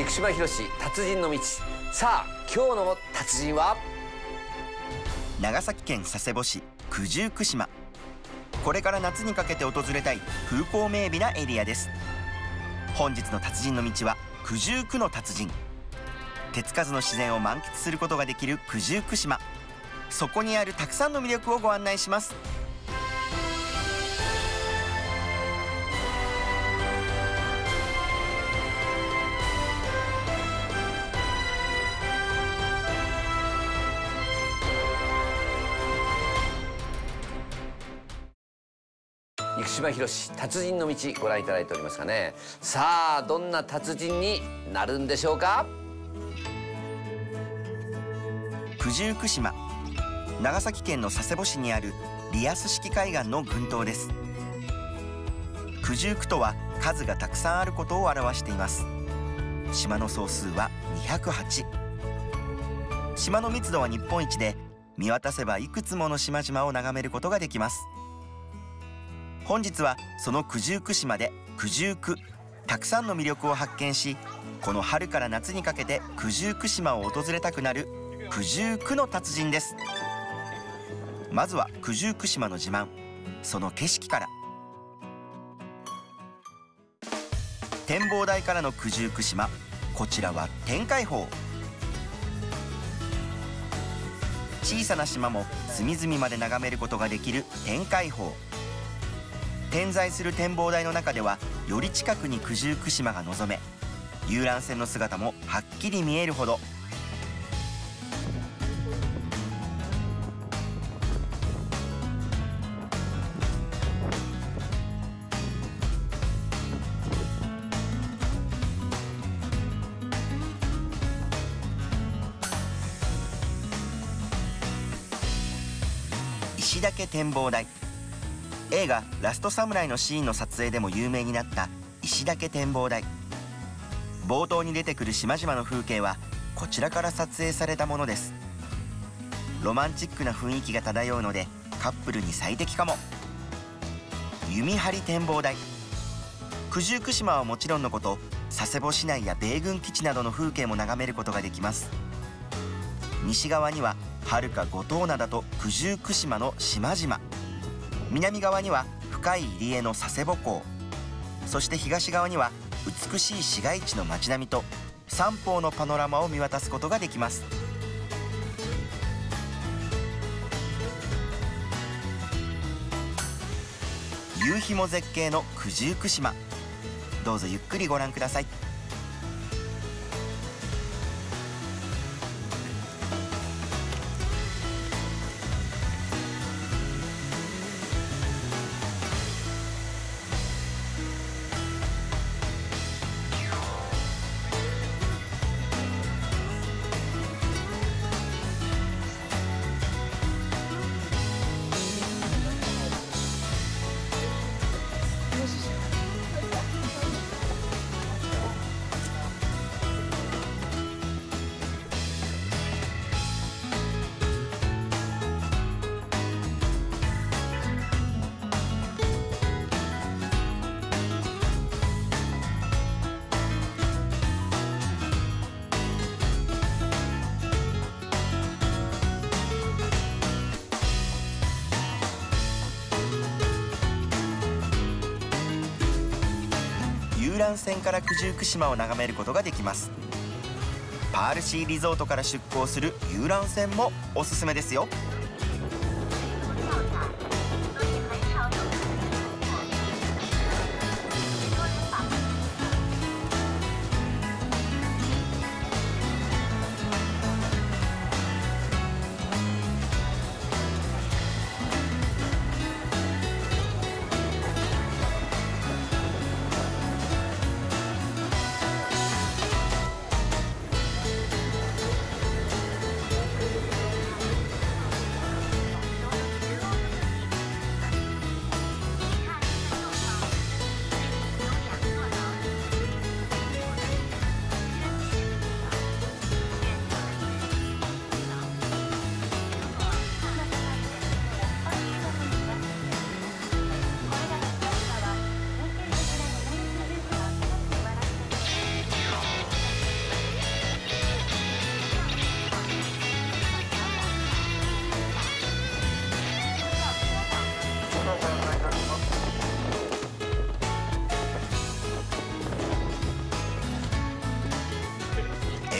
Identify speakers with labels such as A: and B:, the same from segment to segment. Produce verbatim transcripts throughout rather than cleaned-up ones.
A: 生島博士達人の道。さあ今日の達人は
B: 長崎県佐世保市九十九島。これから夏にかけて訪れたい風光明媚なエリアです。本日の達人の道は九十九の達人。手つかずの自然を満喫することができる九十九島。そこにあるたくさんの魅力をご案内します。
A: 生島博士達人の道ご覧いただいておりますがね。さあどんな達人になるんでしょうか。
B: 九十九島、長崎県の佐世保市にあるリアス式海岸の群島です。九十九とは数がたくさんあることを表しています。島の総数はにひゃくはち。島の密度は日本一で、見渡せばいくつもの島々を眺めることができます。本日はその九十九島で九十九、たくさんの魅力を発見し、この春から夏にかけて九十九島を訪れたくなる九十九の達人です。まずは九十九島の自慢、その景色から。展望台からの九十九島、こちらは天海峰。小さな島も隅々まで眺めることができる天海峰。点在する展望台の中ではより近くに九十九島が望め、遊覧船の姿もはっきり見えるほど。石岳展望台。映画「ラストサムライ」のシーンの撮影でも有名になった石岳展望台。冒頭に出てくる島々の風景はこちらから撮影されたものです。ロマンチックな雰囲気が漂うのでカップルに最適かも。弓張展望台。九十九島はもちろんのこと、佐世保市内や米軍基地などの風景も眺めることができます。西側にははるか五島灘と九十九島の島々、南側には深い入り江の佐世保港、そして東側には美しい市街地の街並みと三方のパノラマを見渡すことができます。夕日も絶景の九十九島、どうぞゆっくりご覧ください。遊覧船から九十九島を眺めることができます。パールシーリゾートから出港する遊覧船もおすすめですよ。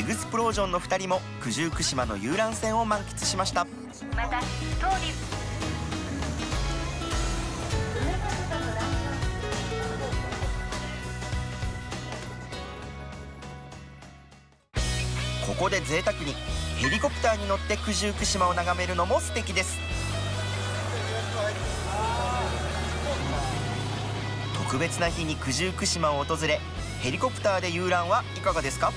B: エグスプロージョンのふたりも九十九島の遊覧船を満喫しました。
C: また当日
B: ここで贅沢にヘリコプターに乗って九十九島を眺めるのも素敵です。特別な日に九十九島を訪れ、ヘリコプターで遊覧はいかがですか？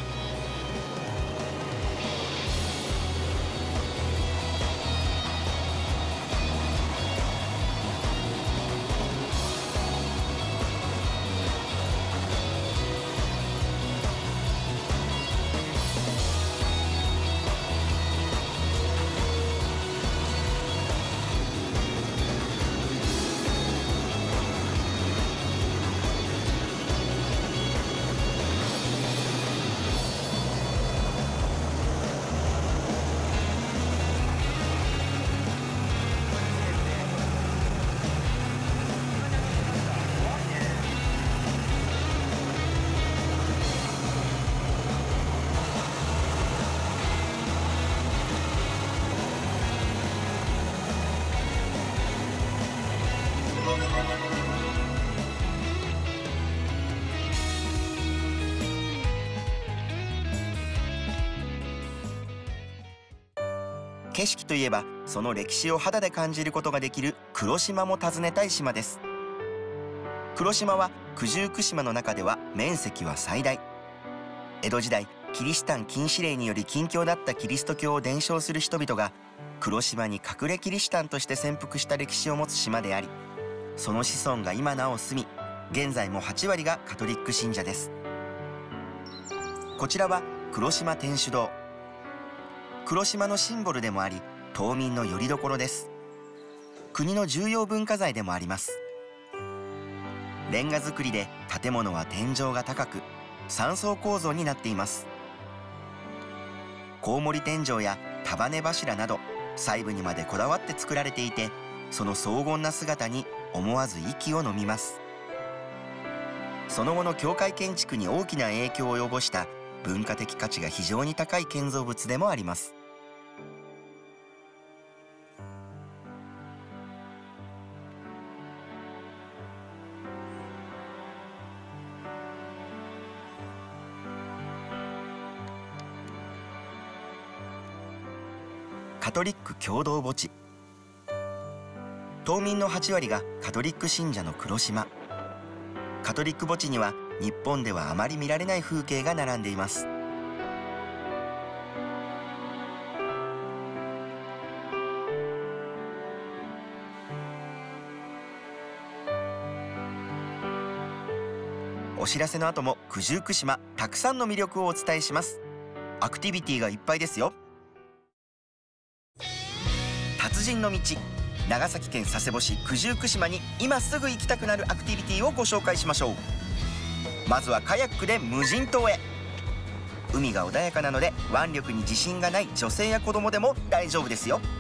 B: 景色といえばその歴史を肌で感じることができる黒島も訪ねたい島です。黒島は九十九島の中では面積は最大。江戸時代キリシタン禁止令により禁教だったキリスト教を伝承する人々が黒島に隠れキリシタンとして潜伏した歴史を持つ島であり、その子孫が今なお住み、現在もはちわりがカトリック信者です。こちらは黒島天主堂。黒島のシンボルでもあり、島民の拠り所です。国の重要文化財でもあります。レンガ造りで建物は天井が高く、さん層構造になっています。コウモリ天井や束ね柱など細部にまでこだわって作られていて、その荘厳な姿に思わず息を飲みます。その後の教会建築に大きな影響を及ぼした文化的価値が非常に高い建造物でもあります。カトリック共同墓地。島民のはちわりがカトリック信者の黒島。カトリック墓地には日本ではあまり見られない風景が並んでいます。お知らせの後も九十九島たくさんの魅力をお伝えします。アクティビティがいっぱいですよ。達人の道、長崎県佐世保市九十九島に今すぐ行きたくなるアクティビティをご紹介しましょう。まずはカヤックで無人島へ。海が穏やかなので腕力に自信がない女性や子供でも大丈夫ですよ。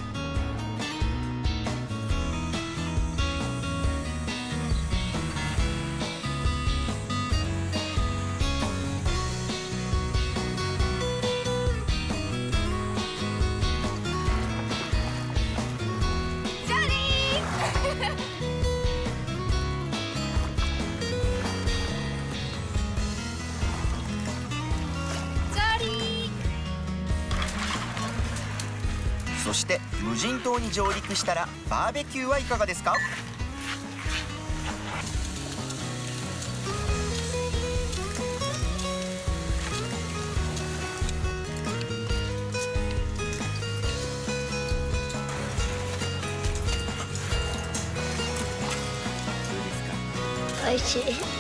B: そして無人島に上陸したらバーベキューはいかがですか？
D: 美味しい。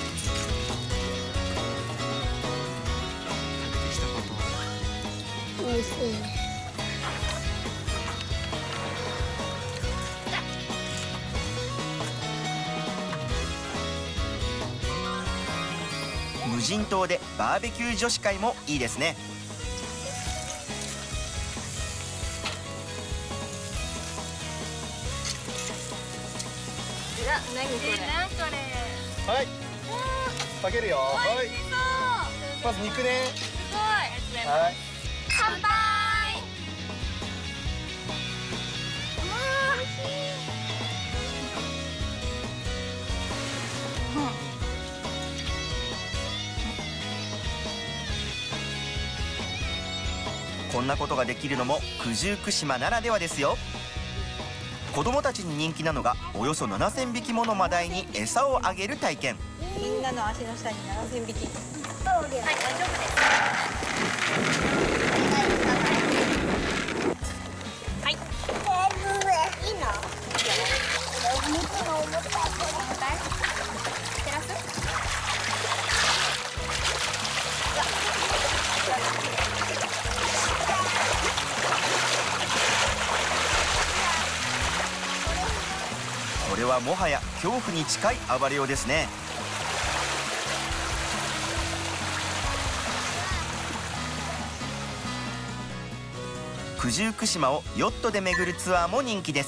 D: 美味しいね。
B: 無人島でバーベキュー女子会もいいですね。
C: うわ、何これ。何これ。
E: はい。かけるよ。はい。まず肉ね。
C: すごい。
B: はい。
C: 乾杯。
B: こんなことができるのも九十九島ならではですよ。子供たちに人気なのがおよそななせんびきものマダイに餌をあげる体験。
E: みんなの足の下にななせんびき。
C: はい、大丈夫です。はい。いいの？テラス？
B: これはもはや恐怖に近い暴れようですね。九十九島をヨットで巡るツアーも人気です。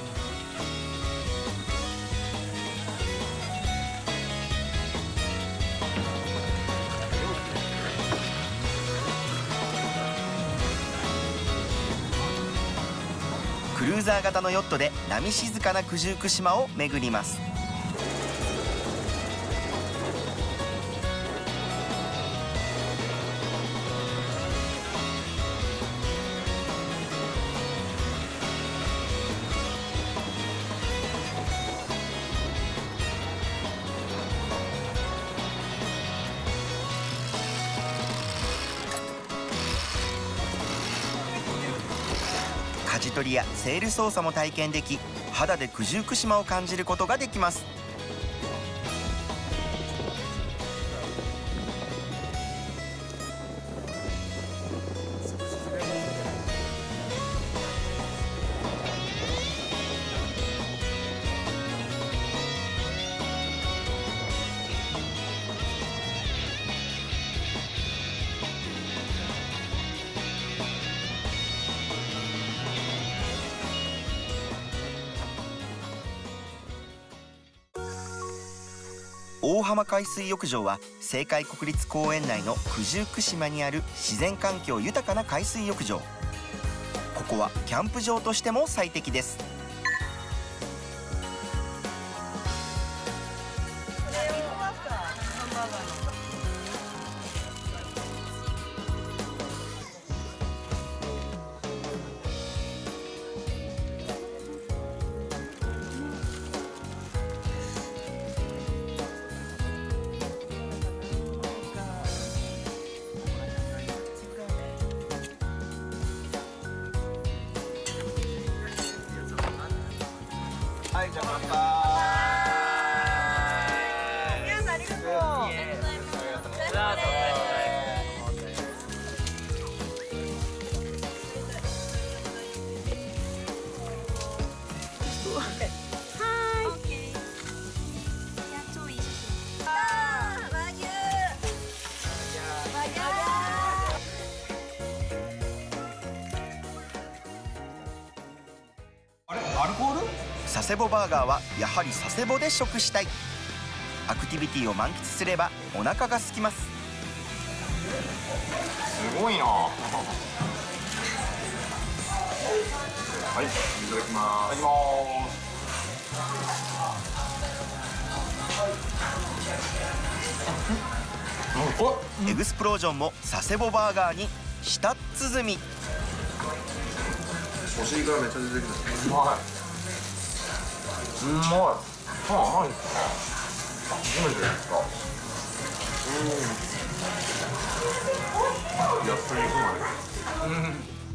B: クルーザー型のヨットで波静かな九十九島を巡ります。舵取りやセール操作も体験でき、肌で九十九島を感じることができます。大浜海水浴場は青海国立公園内の九十九島にある自然環境豊かな海水浴場。ここはキャンプ場としても最適です。はい、じゃあ乾杯。
E: 皆さんありがとう。
C: ありがとうございます。お疲れ様です
B: アルコール？佐世保バーガーはやはり佐世保で食したい。アクティビティを満喫すればお腹が空きます。
F: すごいな。はい、いただきます。いただきます。
B: エグスプロージョンも佐世保バーガーに舌鼓。
F: お尻からめっちゃ出てきた。うまい。うまい。パン甘いですか。初めてですか。うん。やっと肉まで。うん。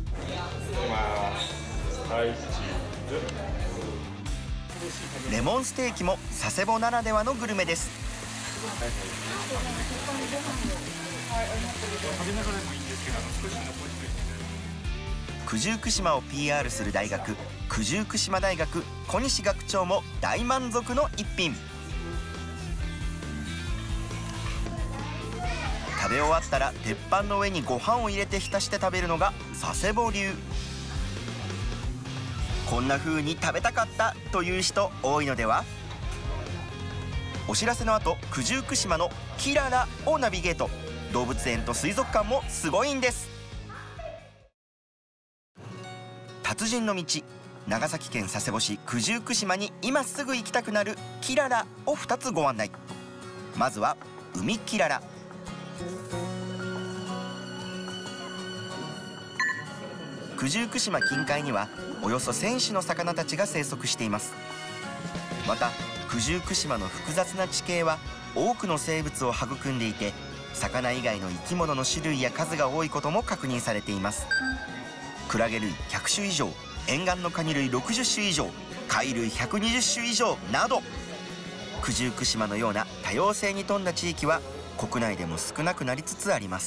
F: はい、チーズ。
B: レモンステーキも佐世保ならではのグルメです。九十九島を ピーアール する大学、九十九島大学小西学長も大満足の一品。食べ終わったら鉄板の上にご飯を入れて浸して食べるのが佐世保流。こんな風に食べたかったという人多いのでは。お知らせの後、九十九島のキララをナビゲート。 動物園と水族館もすごいんです。達人の道、長崎県佐世保市九十九島に今すぐ行きたくなるキララをふたつご案内。まずは海キララ。九十九島近海にはおよそせん種の魚たちが生息しています。また九十九島の複雑な地形は多くの生物を育んでいて、魚以外の生き物の種類や数が多いことも確認されています。クラゲ類ひゃく種以上、沿岸のカニ類ろくじゅっ種以上、貝類ひゃくにじゅっ種以上など、九十九島のような多様性に富んだ地域は国内でも少なくなりつつあります。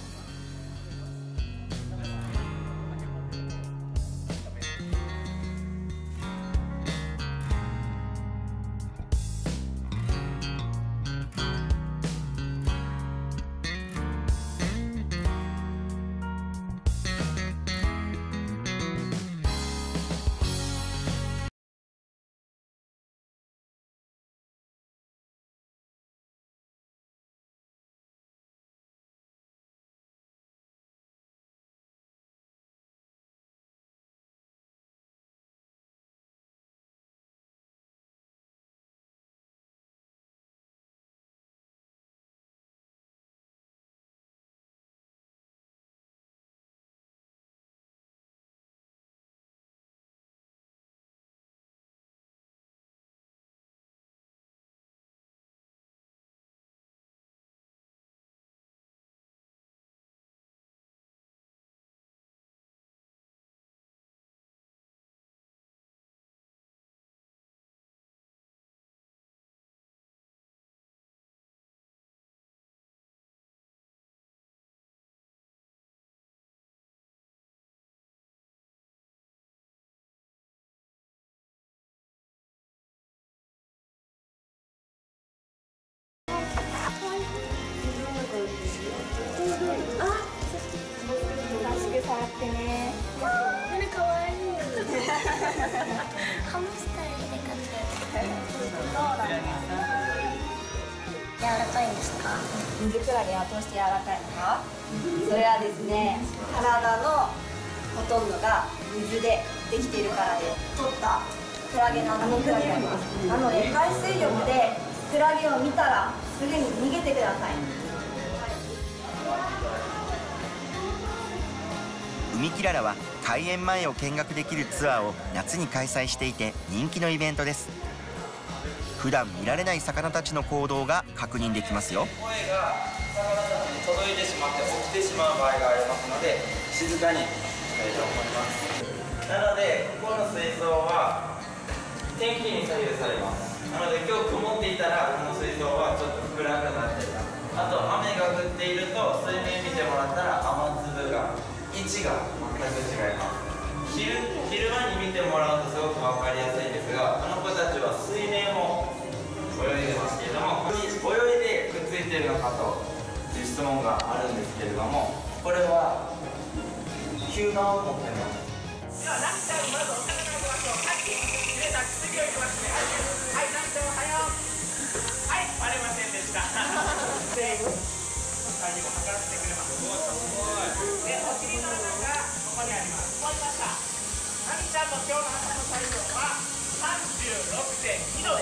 C: 触ってね。これ可愛い。ハムスター入れ方。そうだね。柔らかいんですか？
E: 水クラゲはどうして柔らかいのか？それはですね、体のほとんどが水でできているからで取ったクラゲの海クラゲがあります。なので海水浴でクラゲを見たらすぐに逃げてください。
B: 海キララは開園前を見学できるツアーを夏に開催していて人気のイベントです。普段見られない魚たちの行動が確認できますよ。
G: 声が魚たちに届いてしまって起きてしまう場合がありますので、静かにしたいと思います。なのでここの水槽は天気に左右されます。なので今日曇っていたらこの水槽はちょっと暗くなってた。あと雨が降っていると水面見てもらったら雨粒が位置が全く違います。 昼, 昼間に見てもらうとすごく分かりやすいんですが、あの子たちは水面を泳いでますけれども、泳いでくっついているのかという質問があるんですけれども、これは球眼を持ってます。ではランチタイム、まずお魚のご発をさっき切れた薬をいきますね。はい、ランチタイムおはよう。はい、割れませんでした。セーフ。他にも測らせてくれます。すごい。で、お尻の穴がここにあります。終わりました。ナミちゃんの今日の朝の体温はさんじゅうろくてんにどです。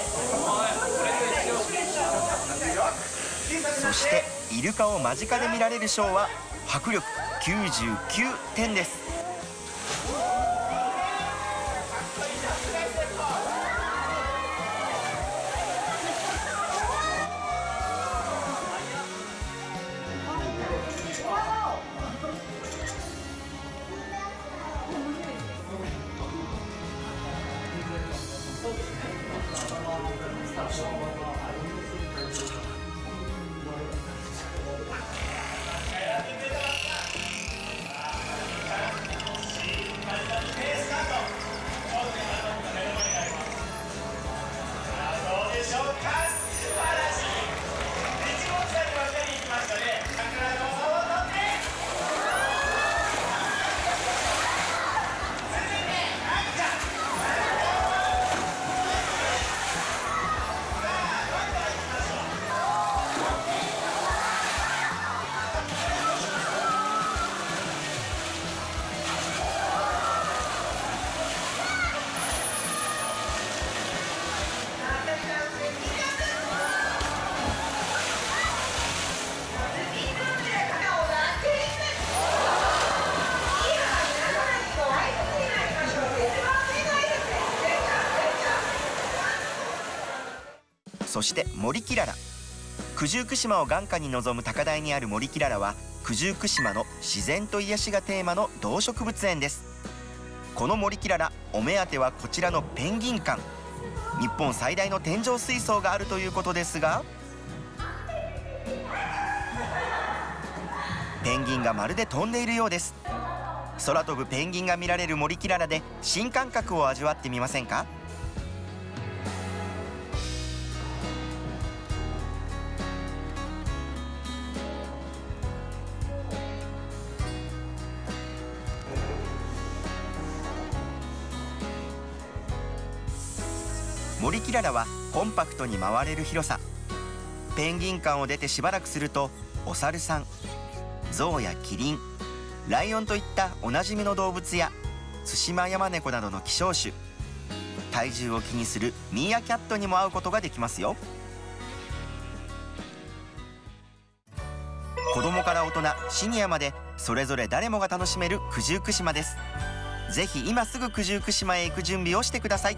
B: そしてイルカを間近で見られるショーは迫力きゅうじゅうきゅうてんです。 そして森きらら。九十九島を眼下に望む高台にある森きららは九十九島の自然と癒しがテーマの動植物園です。この森きらら、お目当てはこちらのペンギン館。日本最大の天井水槽があるということですが、ペンギンがまるで飛んでいるようです。空飛ぶペンギンが見られる森きららで新感覚を味わってみませんか？森きららはコンパクトに回れる広さ。ペンギン館を出てしばらくすると、お猿さん、ゾウやキリン、ライオンといったおなじみの動物やツシマヤマネコなどの希少種、体重を気にするミーアキャットにも会うことができますよ。子供から大人、シニアまでそれぞれ誰もが楽しめる九十九島です。ぜひ今すぐ九十九島へ行く準備をしてください。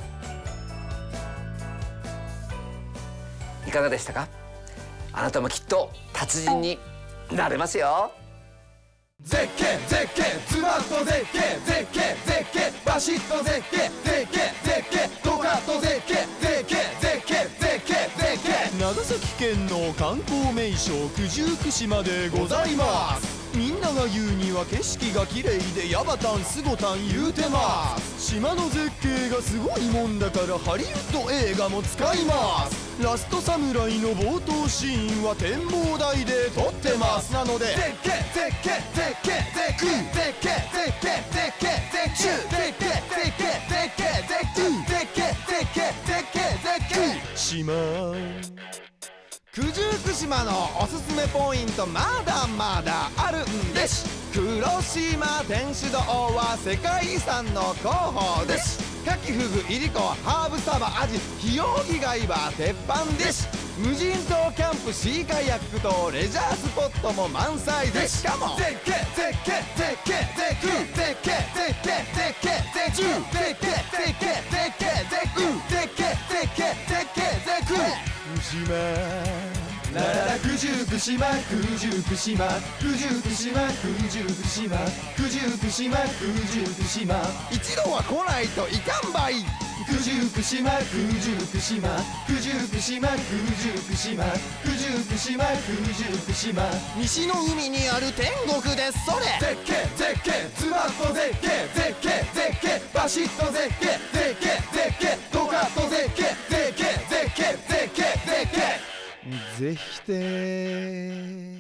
A: いかがでしたか？あなたもきっと達人になれますよ。
H: 絶景絶景ズバッと絶景絶景絶景バシッと絶景絶景絶景ドカッと絶景絶景絶景絶景絶景。
I: 長崎県の観光名所九十九島でございます。みんなが言うには景色が綺麗でヤバタンスゴタン言うてます。島の絶景がすごいもんだからハリウッド映画も使います。ラストサムライの冒頭シーンは展望台で撮ってます。なので
H: 絶景絶景絶景絶景絶景絶景絶景絶景絶景絶景絶景絶景絶景絶景絶景絶景
I: 島九十九島のおすすめポイントまだまだあるんです。黒島天主堂は世界遺産の候補です。カキフグ、イリコ、ハーブサバ、アジ、ヒヨウギ貝は鉄板です。無人島キャンプ、シーカヤックとレジャースポットも満載です。しかも
H: 絶景絶景絶景絶景絶景絶景絶景絶景絶景絶景絶景絶景絶景絶景絶景
I: 島ラララ九十九島九十九島九十九島九十九島九十九島九十九島一度は来ないといかんばい。九十九島九十九島九十九島九十九島九十九島九十九島西の海にある天国です。それ
H: 絶景絶景ズバッと絶景絶景絶景バシッと絶景絶景絶景ドカッと絶景絶景絶景絶景絶景
I: ぜひて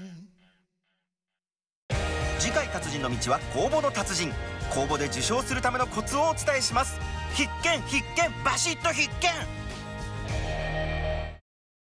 B: 次回達人の道は公募の達人。公募で受賞するためのコツをお伝えします。必見必見バシッと必見。